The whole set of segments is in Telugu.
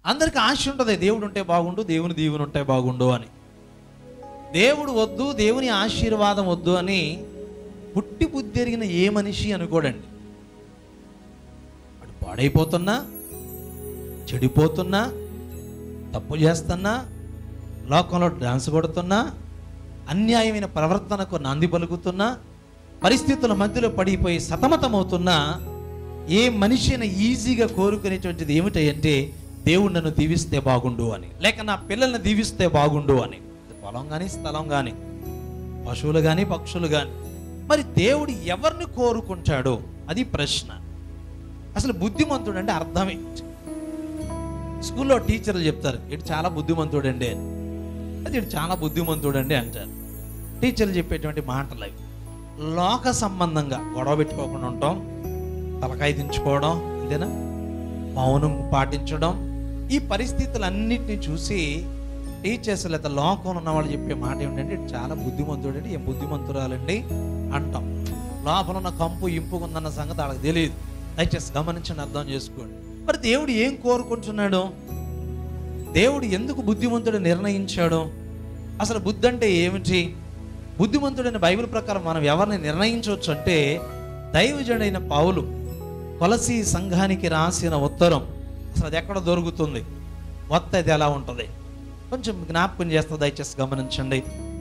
అందరికి ఆశ ఉంటుంది, దేవుడు ఉంటే బాగుండు, దేవుని దీవెన ఉంటే బాగుండు అని. దేవుడు వద్దు, దేవుని ఆశీర్వాదం వద్దు అని పుట్టి బుద్ధి ఎరిగిన ఏ మనిషి అనుకోడండి. వాడు పాడైపోతున్నా, చెడిపోతున్నా, తప్పు చేస్తున్నా, లోకంలో డాన్స్ కొడుతున్నా, అన్యాయమైన ప్రవర్తనకు నాంది పలుకుతున్నా, పరిస్థితుల మధ్యలో పడిపోయి సతమతమవుతున్నా, ఏ మనిషి అయినా ఈజీగా కోరుకునేటువంటిది ఏమిటంటే దేవుడు నన్ను దీవిస్తే బాగుండు అని, లేక నా పిల్లల్ని దీవిస్తే బాగుండు అని. పొలం కానీ, స్థలం కానీ, పశువులు కానీ, పక్షులు కానీ. మరి దేవుడు ఎవరిని కోరుకుంటాడో అది ప్రశ్న. అసలు బుద్ధిమంతుడు అంటే అర్థమే. స్కూల్లో టీచర్లు చెప్తారు, ఇటు చాలా బుద్ధిమంతుడండి అని. అది ఇటు చాలా బుద్ధిమంతుడండి అంటారు. టీచర్లు చెప్పేటువంటి మాటలు అవి. లోక సంబంధంగా గొడవ పెట్టుకోకుండా ఉండటం, తలకాయ దించుకోవడం, అంతేనా, మౌనం పాటించడం, ఈ పరిస్థితులన్నిటిని చూసి టీచర్స్ లేదా లోకంలో ఉన్న వాళ్ళు చెప్పే మాట ఏమిటంటే చాలా బుద్ధిమంతుడండి, ఏం బుద్ధిమంతురాలండి అంటాం. లోపల ఉన్న కంపు ఇంపుకుందన్న సంగతి వాళ్ళకి తెలియదు. దయచేసి గమనించండి, అర్థం చేసుకోండి. మరి దేవుడు ఏం కోరుకుంటున్నాడు? దేవుడు ఎందుకు బుద్ధిమంతుడు నిర్ణయించాడు? అసలు బుద్ధి అంటే ఏమిటి? బుద్ధిమంతుడైన బైబిల్ ప్రకారం మనం ఎవరిని నిర్ణయించవచ్చు అంటే, దైవజనుడైన పౌలు కొలసీ సంఘానికి రాసిన ఉత్తరం, అసలు అది ఎక్కడ దొరుకుతుంది, మొత్తం అది ఎలా ఉంటుంది కొంచెం జ్ఞాపకం చేస్తా, దయచేసి గమనించండి.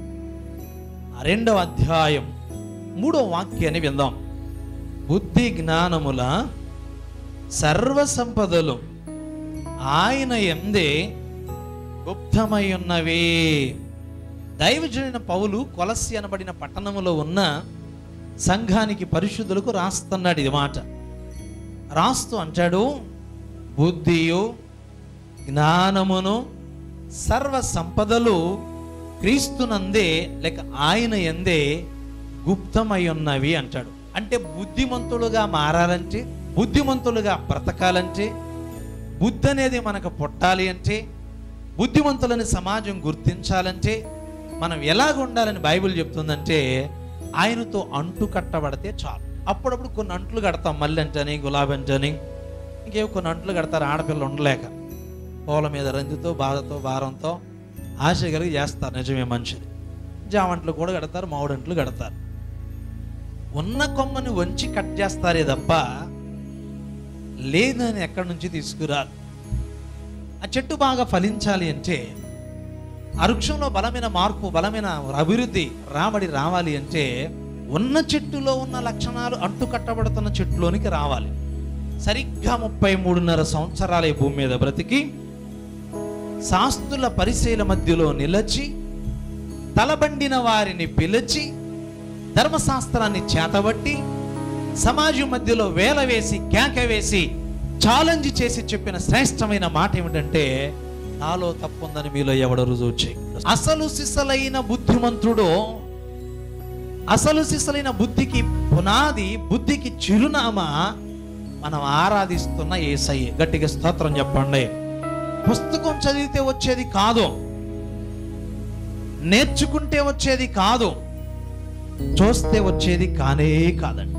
2వ అధ్యాయం 3వ వాక్యాన్ని విందాం. బుద్ధి జ్ఞానముల సర్వ సంపదలు ఆయన యందే గుప్తమై ఉన్నవి. దైవజనుడైన పౌలు కొలస్సి అనబడిన పట్టణములో ఉన్న సంఘానికి, పరిశుద్ధులకు రాస్తున్నాడు ఇది మాట. రాస్తూ అంటాడు, బుద్ధియు జ్ఞానమును సర్వ సంపదలు క్రీస్తునందే లేక ఆయన యందే గుప్తమై ఉన్నవి అంటాడు. అంటే బుద్ధిమంతులుగా మారాలంటే, బుద్ధిమంతులుగా బ్రతకాలంటే, బుద్ధి అనేది మనకు పుట్టాలి అంటే, బుద్ధిమంతులని సమాజం గుర్తించాలంటే మనం ఎలాగ ఉండాలని బైబిల్ చెప్తుందంటే, ఆయనతో అంటు కట్టబడితే చాలు. అప్పుడప్పుడు కొన్ని అంట్లు కడతాం, మల్లె అంటని, గులాబీ అంటని, ఇంకేవో కొన్ని అంట్లు కడతారు ఆడపిల్ల ఉండలేక. పూల మీద రంగుతో, బాధతో, భారంతో ఆశ కలిగి చేస్తారు, నిజమే మంచిది. జామంట్లు కూడా కడతారు, మామిడంట్లు కడతారు. ఉన్న కొమ్మని వంచి కట్ చేస్తారే తప్ప లేదని ఎక్కడి నుంచి తీసుకురాలి. ఆ చెట్టు బాగా ఫలించాలి అంటే, ఆ వృక్షంలో బలమైన మార్పు, బలమైన అభివృద్ధి రావాలి అంటే, ఉన్న చెట్టులో ఉన్న లక్షణాలు అంటు కట్టబడుతున్న చెట్టులోనికి రావాలి. సరిగ్గా 33.5 సంవత్సరాల ఈ భూమి మీద బ్రతికి, శాస్త్రుల పరిశీల మధ్యలో నిలచి, తలబండిన వారిని పిలిచి, ధర్మశాస్త్రాన్ని చేతబట్టి, సమాజం మధ్యలో వేల వేసి, కేక వేసి, ఛాలెంజ్ చేసి చెప్పిన శ్రేష్టమైన మాట ఏమిటంటే, నాలో తప్పుందని మీలో ఎవడ రుజువు చేయి. అసలు సిసలైన బుద్ధిమంతుడు, అసలు సిసలైన బుద్ధికి పునాది, బుద్ధికి చిరునామా మనం ఆరాధిస్తున్న యేసయ్యే. గట్టిగా స్తోత్రం చెప్పండి. పుస్తకం చదివితే వచ్చేది కాదు, నేర్చుకుంటే వచ్చేది కాదు, చూస్తే వచ్చేది కానే కాదండి.